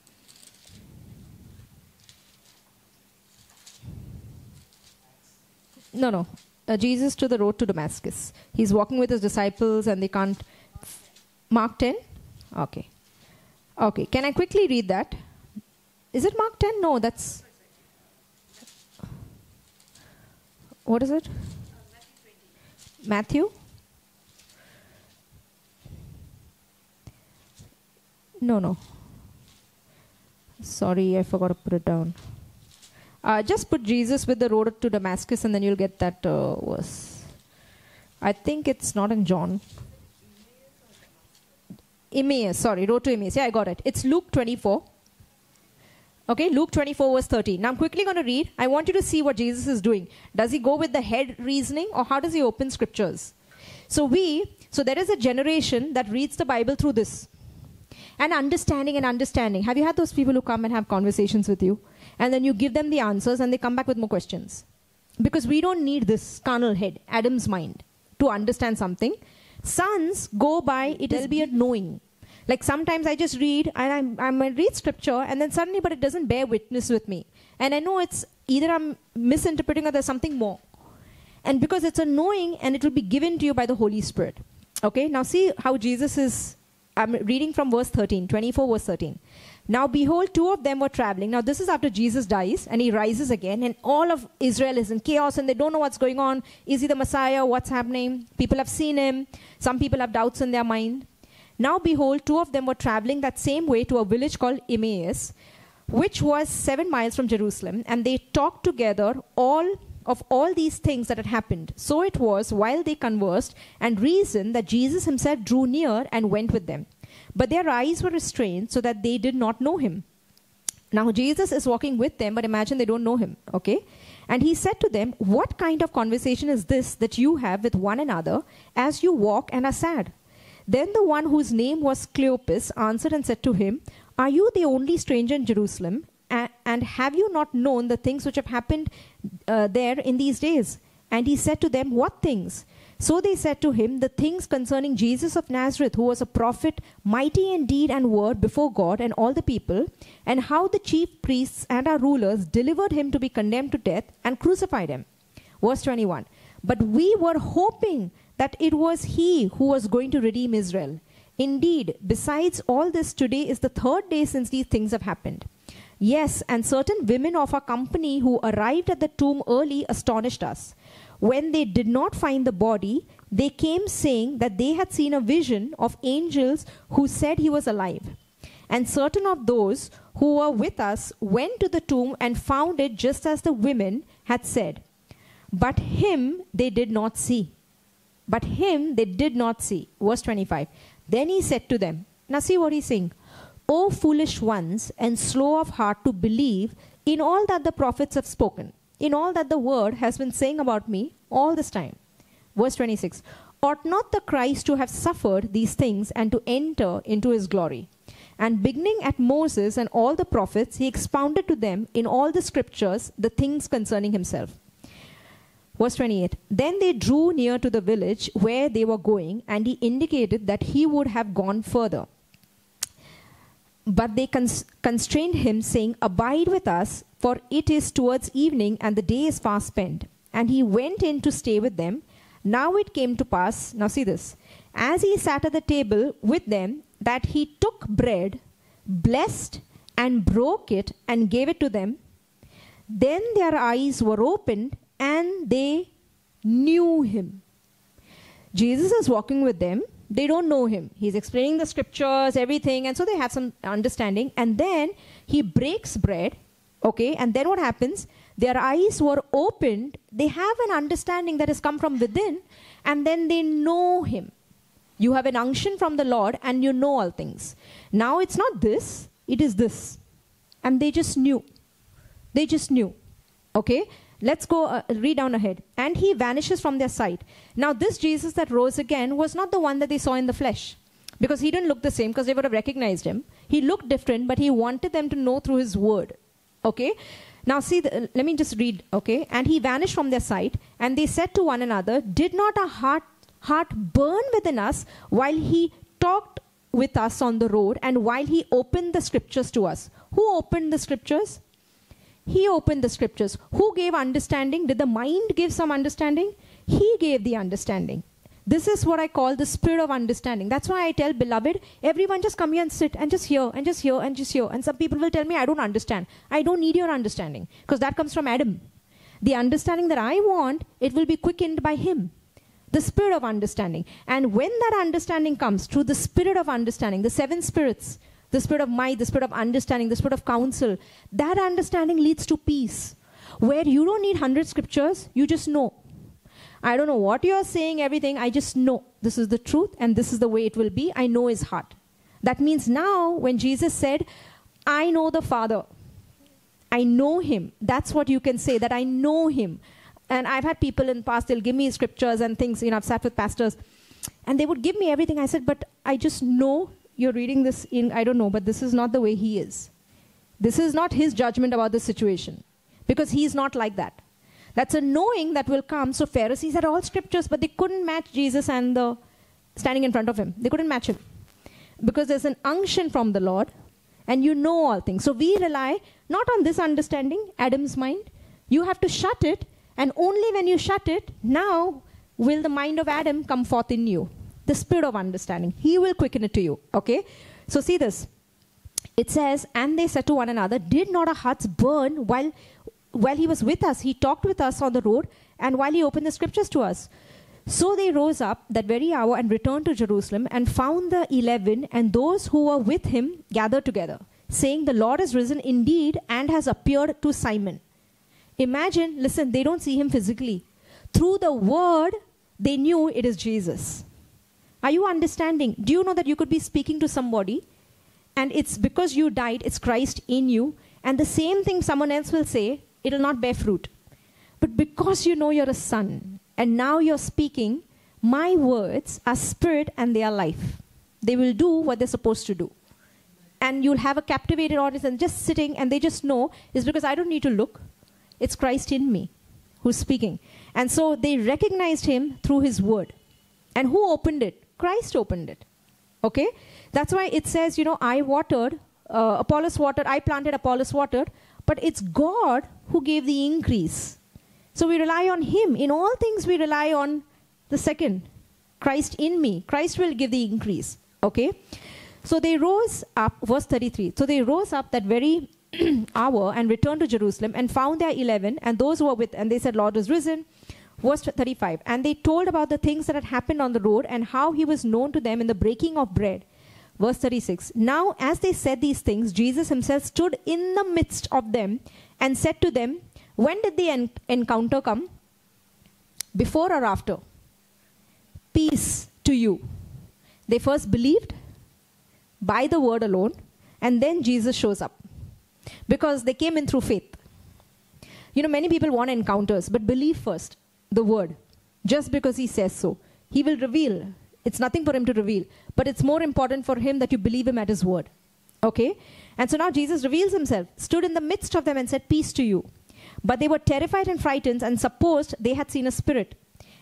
No, no. Uh, Jesus to the road to Damascus. He's walking with his disciples and they can't. Mark ten? Okay. Okay. Can I quickly read that? Is it Mark ten? No, that's. What is it? Matthew? No, no. Sorry, I forgot to put it down. Uh, just put Jesus with the road to Damascus and then you'll get that uh, verse. I think it's not in John. Emmaus, sorry, road to Emmaus. Yeah, I got it. It's Luke twenty-four. Okay, Luke twenty-four verse thirteen. Now I'm quickly going to read. I want you to see what Jesus is doing. Does he go with the head reasoning or how does he open scriptures? So we, so there is a generation that reads the Bible through this. And understanding and understanding. Have you had those people who come and have conversations with you? And then you give them the answers and they come back with more questions. Because we don't need this carnal head, Adam's mind, to understand something. Sons go by, it will be a knowing. Like sometimes I just read and I'm, I read scripture and then suddenly, but it doesn't bear witness with me. And I know it's either I'm misinterpreting or there's something more. And because it's a knowing and it will be given to you by the Holy Spirit. Okay, now see how Jesus is, I'm reading from verse thirteen, twenty-four verse thirteen. Now behold, two of them were traveling. Now this is after Jesus dies and he rises again and all of Israel is in chaos and they don't know what's going on. Is he the Messiah? What's happening? People have seen him. Some people have doubts in their mind. Now behold, two of them were traveling that same way to a village called Emmaus, which was seven miles from Jerusalem, and they talked together all of all these things that had happened. So it was while they conversed and reasoned that Jesus himself drew near and went with them. But their eyes were restrained so that they did not know him. Now Jesus is walking with them, but imagine they don't know him, okay? And he said to them, what kind of conversation is this that you have with one another as you walk and are sad? Then the one whose name was Cleopas answered and said to him, are you the only stranger in Jerusalem? A- and have you not known the things which have happened uh, there in these days? And he said to them, what things? So they said to him, the things concerning Jesus of Nazareth, who was a prophet, mighty in deed and word before God and all the people, and how the chief priests and our rulers delivered him to be condemned to death and crucified him. Verse twenty-one. But we were hoping that it was he who was going to redeem Israel. Indeed, besides all this, today is the third day since these things have happened. Yes, and certain women of our company who arrived at the tomb early astonished us. When they did not find the body, they came saying that they had seen a vision of angels who said he was alive. And certain of those who were with us went to the tomb and found it just as the women had said. But him they did not see. But him they did not see. Verse twenty-five. Then he said to them, now see what he's saying. O foolish ones and slow of heart to believe in all that the prophets have spoken, in all that the word has been saying about me all this time. Verse twenty-six. Ought not the Christ to have suffered these things and to enter into his glory? And beginning at Moses and all the prophets, he expounded to them in all the scriptures the things concerning himself. Verse twenty-eight. Then they drew near to the village where they were going, and he indicated that he would have gone further. but they cons- constrained him, saying, "Abide with us, for it is towards evening, and the day is fast spent." And he went in to stay with them. Now it came to pass, now see this, as he sat at the table with them, that he took bread, blessed, and broke it, and gave it to them. Then their eyes were opened, and they knew him. Jesus is walking with them. They don't know him. He's explaining the scriptures, everything, and so they have some understanding. And then he breaks bread, okay, and then what happens? Their eyes were opened. They have an understanding that has come from within, and then they know him. You have an unction from the Lord, and you know all things. Now it's not this, it is this. And they just knew. They just knew. Okay? Let's go uh, read down ahead. And he vanishes from their sight. Now this Jesus that rose again was not the one that they saw in the flesh. Because he didn't look the same, because they would have recognized him. He looked different, but he wanted them to know through his word. Okay? Now see, the, let me just read. Okay? And he vanished from their sight. And they said to one another, "Did not our heart, heart burn within us while he talked with us on the road and while he opened the scriptures to us?" Who opened the scriptures? He opened the scriptures. Who gave understanding? Did the mind give some understanding? He gave the understanding. This is what I call the spirit of understanding. That's why I tell, beloved, everyone just come here and sit and just hear and just hear and just hear. And some people will tell me, I don't understand. I don't need your understanding, because that comes from Adam. The understanding that I want, it will be quickened by him. The spirit of understanding. And when that understanding comes through the spirit of understanding, the seven spirits, the spirit of might, the spirit of understanding, the spirit of counsel, that understanding leads to peace. Where you don't need hundred scriptures, you just know. I don't know what you're saying, everything, I just know. This is the truth and this is the way it will be. I know his heart. That means now when Jesus said, I know the Father, I know him. That's what you can say, that I know him. And I've had people in the past, they'll give me scriptures and things, you know, I've sat with pastors, and they would give me everything. I said, but I just know you're reading this in, I don't know, but this is not the way he is. This is not his judgment about the situation, because he is not like that. That's a knowing that will come. So Pharisees had all scriptures, but they couldn't match Jesus and the standing in front of him. They couldn't match him, because there's an unction from the Lord, and you know all things. So we rely not on this understanding, Adam's mind. You have to shut it, and only when you shut it, now will the mind of Adam come forth in you. The spirit of understanding. He will quicken it to you. Okay? So see this. It says, and they said to one another, did not our hearts burn while, while he was with us? He talked with us on the road, and while he opened the scriptures to us. So they rose up that very hour and returned to Jerusalem, and found the eleven and those who were with him gathered together, saying, the Lord is risen indeed and has appeared to Simon. Imagine, listen, they don't see him physically. Through the word, they knew it is Jesus. Are you understanding? Do you know that you could be speaking to somebody, and it's because you died, it's Christ in you, and the same thing someone else will say, it will not bear fruit. But because you know you're a son, and now you're speaking, my words are spirit and they are life. They will do what they're supposed to do. And you'll have a captivated audience, and just sitting, and they just know, is because I don't need to look. It's Christ in me who's speaking. And so they recognized him through his word. And who opened it? Christ opened it. Okay? That's why it says, you know, I watered, uh, Apollos watered, I planted, Apollos watered, but it's God who gave the increase. So we rely on him. In all things we rely on the second, Christ in me. Christ will give the increase. Okay? So they rose up, verse thirty-three. So they rose up that very hour and returned to Jerusalem, and found their eleven and those who were with, and they said, Lord is risen. Verse thirty-five. And they told about the things that had happened on the road, and how he was known to them in the breaking of bread. Verse thirty-six. Now as they said these things, Jesus himself stood in the midst of them and said to them, when did the en- encounter come? Before or after? Peace to you. They first believed by the word alone, and then Jesus shows up. Because they came in through faith. You know, many people want encounters, but believe first the word. Just because he says so. He will reveal. It's nothing for him to reveal. But it's more important for him that you believe him at his word. Okay? And so now Jesus reveals himself, stood in the midst of them and said, peace to you. But they were terrified and frightened, and supposed they had seen a spirit.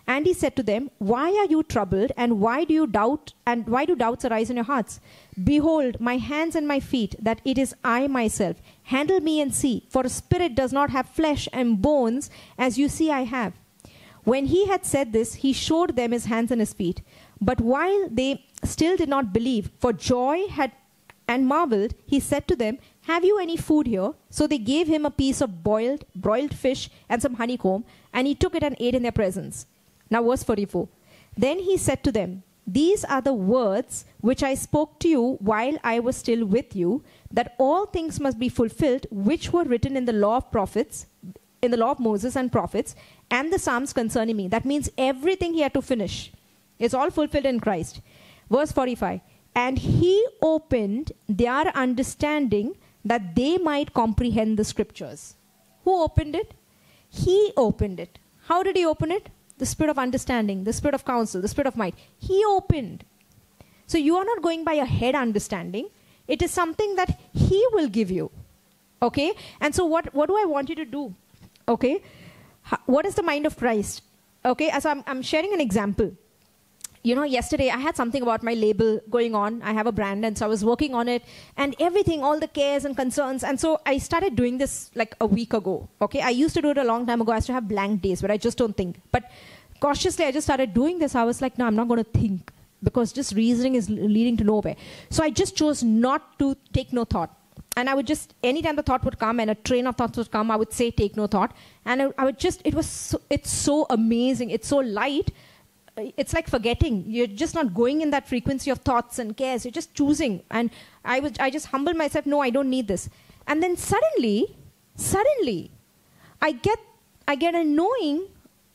And he said to them, why are you troubled, and why do you doubt, and why do doubts arise in your hearts? Behold, my hands and my feet, that it is I myself. Handle me and see, for a spirit does not have flesh and bones, as you see I have. When he had said this, he showed them his hands and his feet. But while they still did not believe, for joy had and marveled, he said to them, have you any food here? So they gave him a piece of boiled, broiled fish and some honeycomb, and he took it and ate in their presence. Now verse forty-four. Then he said to them, these are the words which I spoke to you while I was still with you, that all things must be fulfilled which were written in the law of prophets, in the law of Moses and prophets, and the Psalms concerning me. That means everything he had to finish. It's all fulfilled in Christ. Verse forty-five. And he opened their understanding that they might comprehend the scriptures. Who opened it? He opened it. How did he open it? The spirit of understanding, the spirit of counsel, the spirit of might. He opened. So you are not going by a head understanding. It is something that he will give you. Okay? And so what, what do I want you to do? Okay? What is the mind of Christ? Okay? As I'm, I'm sharing an example. You know, yesterday I had something about my label going on. I have a brand, and so I was working on it, and everything, all the cares and concerns. And so I started doing this like a week ago. Okay, I used to do it a long time ago. I used to have blank days where I just don't think. But cautiously, I just started doing this. I was like, no, I'm not going to think, because just reasoning is leading to nowhere. So I just chose not to take no thought. And I would just, anytime the thought would come and a train of thoughts would come, I would say, take no thought. And I, I would just, it was, so, it's so amazing. It's so light. It's like forgetting. You're just not going in that frequency of thoughts and cares. You're just choosing. And I was, I just humbled myself. No, I don't need this. And then suddenly, suddenly, I get, I get a knowing,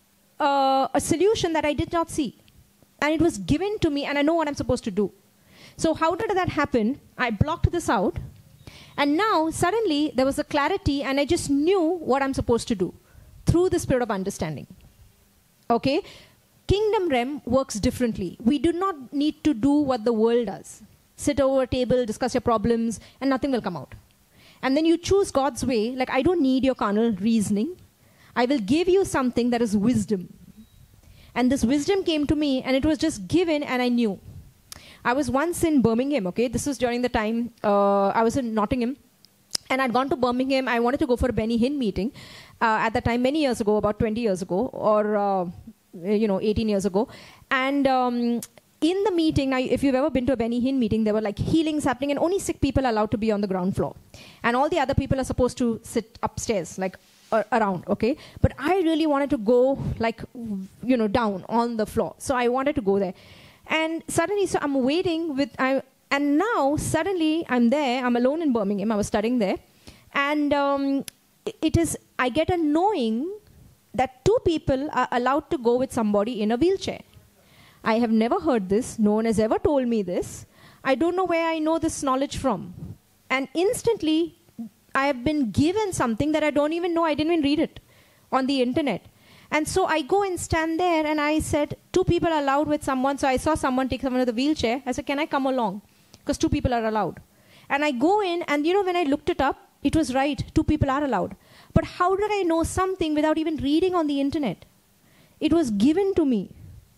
uh, a solution that I did not see. And it was given to me, and I know what I'm supposed to do. So how did that happen? I blocked this out. And now, suddenly, there was a clarity, and I just knew what I'm supposed to do through the spirit of understanding. Okay? Kingdom realm works differently. We do not need to do what the world does. Sit over a table, discuss your problems, and nothing will come out. And then you choose God's way, like, I don't need your carnal reasoning. I will give you something that is wisdom. And this wisdom came to me, and it was just given, and I knew. I was once in Birmingham, okay? This was during the time uh, I was in Nottingham. And I'd gone to Birmingham. I wanted to go for a Benny Hinn meeting uh, at that time, many years ago, about twenty years ago, or... Uh, you know, eighteen years ago. And um, in the meeting, now, if you've ever been to a Benny Hinn meeting, there were like healings happening, and only sick people are allowed to be on the ground floor. And all the other people are supposed to sit upstairs, like uh, around, okay? But I really wanted to go, like, you know, down on the floor. So I wanted to go there. And suddenly, so I'm waiting with, I, and now suddenly I'm there, I'm alone in Birmingham, I was studying there. And um, it is, I get a knowing that two people are allowed to go with somebody in a wheelchair. I have never heard this. No one has ever told me this. I don't know where I know this knowledge from. And instantly, I have been given something that I don't even know. I didn't even read it on the internet. And so I go and stand there, and I said, two people are allowed with someone. So I saw someone take someone to the wheelchair. I said, can I come along? Because two people are allowed. And I go in, and you know, when I looked it up, it was right. Two people are allowed. But how did I know something without even reading on the internet? It was given to me.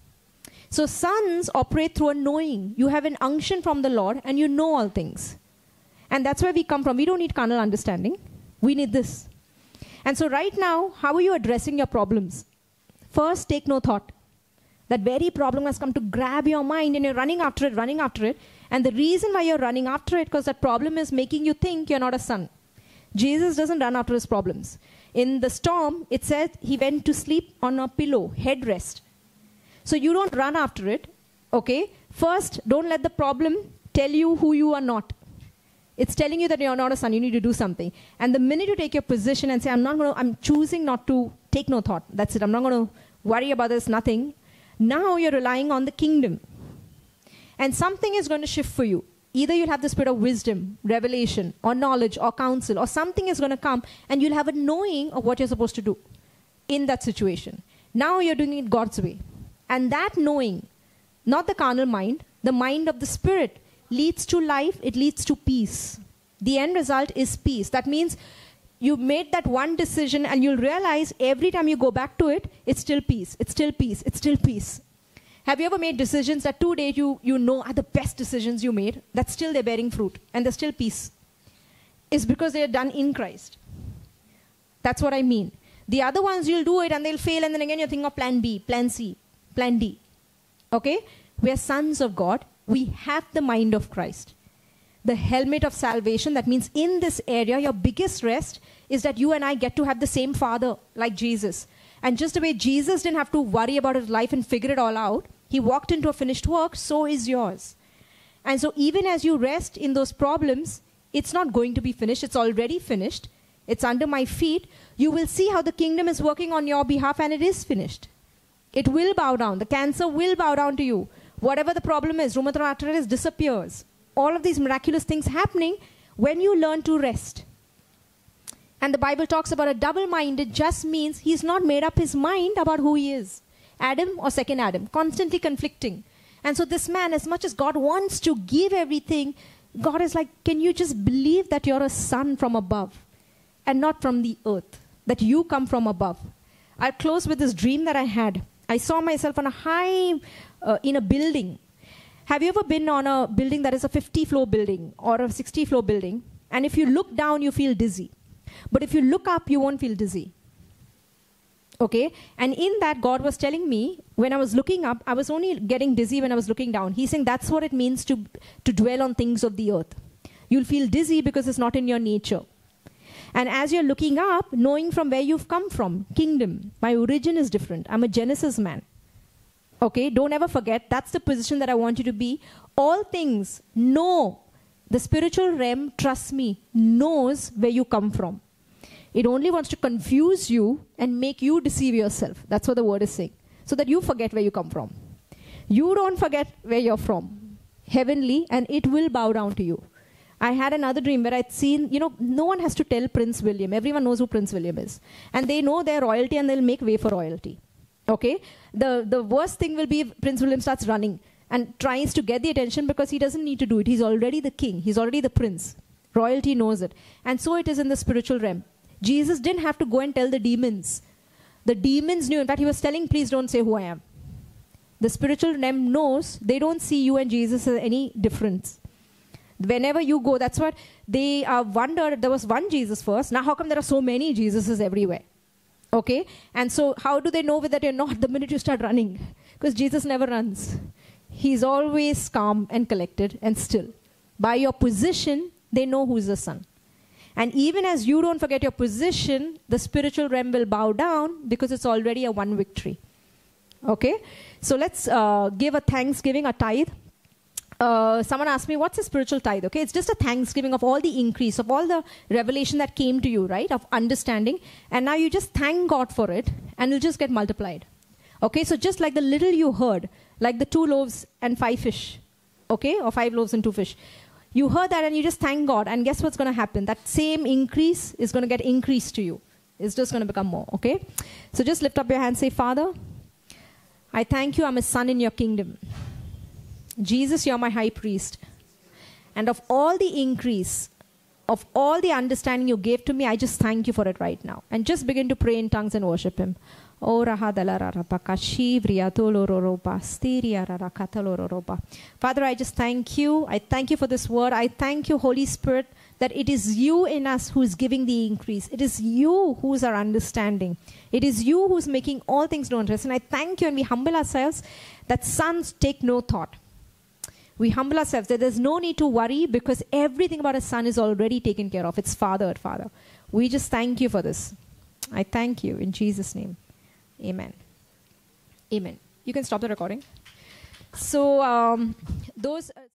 So sons operate through a knowing. You have an unction from the Lord, and you know all things. And that's where we come from. We don't need carnal understanding. We need this. And so right now, how are you addressing your problems? First, take no thought. That very problem has come to grab your mind, and you're running after it, running after it. And the reason why you're running after it, because that problem is making you think you're not a son. Jesus doesn't run after his problems. In the storm, it said he went to sleep on a pillow, headrest. So you don't run after it, okay? First, don't let the problem tell you who you are not. It's telling you that you're not a son, you need to do something. And the minute you take your position and say, I'm not going to, I'm choosing not to take no thought. That's it. I'm not going to worry about this, nothing. Now you're relying on the kingdom. And something is going to shift for you. Either you'll have the spirit of wisdom, revelation, or knowledge, or counsel, or something is going to come, and you'll have a knowing of what you're supposed to do in that situation. Now you're doing it God's way. And that knowing, not the carnal mind, the mind of the spirit, leads to life, it leads to peace. The end result is peace. That means you made that one decision and you'll realize every time you go back to it, it's still peace, it's still peace, it's still peace. Have you ever made decisions that today you, you know are the best decisions you made, that still they're bearing fruit and there's still peace? It's because they're done in Christ. That's what I mean. The other ones, you'll do it and they'll fail, and then again you're thinking of plan B, plan C, plan D. Okay? We're sons of God. We have the mind of Christ. The helmet of salvation, that means in this area, your biggest rest is that you and I get to have the same Father like Jesus. And just the way Jesus didn't have to worry about his life and figure it all out, he walked into a finished work, so is yours. And so even as you rest in those problems, it's not going to be finished. It's already finished. It's under my feet. You will see how the kingdom is working on your behalf, and it is finished. It will bow down. The cancer will bow down to you. Whatever the problem is, rheumatoid arthritis disappears. All of these miraculous things happening when you learn to rest. And the Bible talks about a double-minded just means he's not made up his mind about who he is. Adam or second Adam, constantly conflicting. And so this man, as much as God wants to give everything, God is like, can you just believe that you're a son from above and not from the earth, that you come from above? I'll close with this dream that I had. I saw myself on a high, uh, in a building. Have you ever been on a building that is a fifty floor building or a sixty floor building? And if you look down, you feel dizzy. But if you look up, you won't feel dizzy. Okay? And in that, God was telling me, when I was looking up, I was only getting dizzy when I was looking down. He's saying that's what it means to, to dwell on things of the earth. You'll feel dizzy because it's not in your nature. And as you're looking up, knowing from where you've come from, kingdom, my origin is different. I'm a Genesis man. Okay? Don't ever forget, that's the position that I want you to be. All things, know. The spiritual realm, trust me, knows where you come from. It only wants to confuse you and make you deceive yourself. That's what the word is saying. So that you forget where you come from. You don't forget where you're from. Heavenly, and it will bow down to you. I had another dream where I'd seen, you know, no one has to tell Prince William. Everyone knows who Prince William is. And they know their royalty and they'll make way for royalty. Okay? The, the worst thing will be if Prince William starts running and tries to get the attention because he doesn't need to do it. He's already the king. He's already the prince. Royalty knows it. And so it is in the spiritual realm. Jesus didn't have to go and tell the demons. The demons knew. In fact, he was telling, please don't say who I am. The spiritual realm knows. They don't see you and Jesus as any difference. Whenever you go, that's what they uh, wondered. There was one Jesus first. Now how come there are so many Jesuses everywhere? Okay? And so how do they know that you're not the minute you start running? Because Jesus never runs. He's always calm and collected and still. By your position, they know who's the son. And even as you don't forget your position, the spiritual realm will bow down because it's already a one victory. Okay? So let's uh, give a thanksgiving, a tithe. Uh, someone asked me, what's a spiritual tithe? Okay, it's just a thanksgiving of all the increase, of all the revelation that came to you, right? Of understanding. And now you just thank God for it and it'll just get multiplied. Okay, so just like the little you heard, like the two loaves and five fish, okay, or five loaves and two fish. You heard that and you just thank God, and guess what's going to happen? That same increase is going to get increased to you. It's just going to become more, okay? So just lift up your hand, say, Father, I thank you I'm a son in your kingdom. Jesus, you're my high priest. And of all the increase, of all the understanding you gave to me, I just thank you for it right now. And just begin to pray in tongues and worship him. Father, I just thank you. I thank you for this word. I thank you, Holy Spirit, that it is you in us who is giving the increase. It is you who is our understanding. It is you who is making all things known to us. And I thank you, and we humble ourselves that sons take no thought. We humble ourselves that there's no need to worry because everything about a son is already taken care of. It's Father, Father. We just thank you for this. I thank you in Jesus' name. Amen. Amen. You can stop the recording. So um, those... Uh